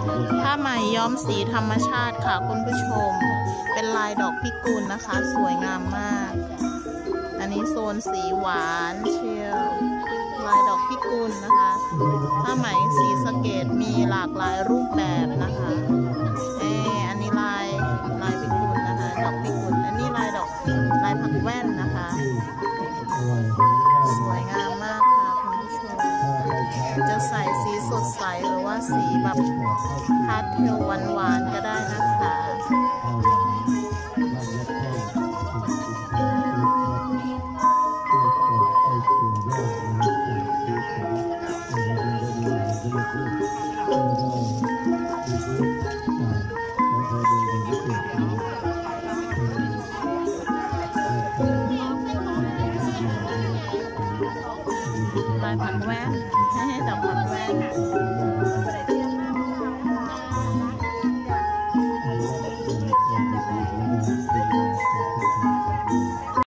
ผ้าไหมย้อมสีธรรมชาติค่ะคุณผู้ชมเป็นลายดอกพิกุลนะคะสวยงามมากอันนี้โซนสีหวานเชียวลายดอกพิกุลนะคะผ้าไหมสีสะเกดมีหลากหลายรูปแบบนะคะอันนี้ลายพิกุลนะคะดอกพิกุลอันนี้ลายผักแว่นนะคะสวยงามมากค่ะคุณผู้ชมจะใส่สีสดใสหรือว่าสีแบบพาสเทลหวานๆก็ได้นะคะลายผักแว่นดอกผักแว่น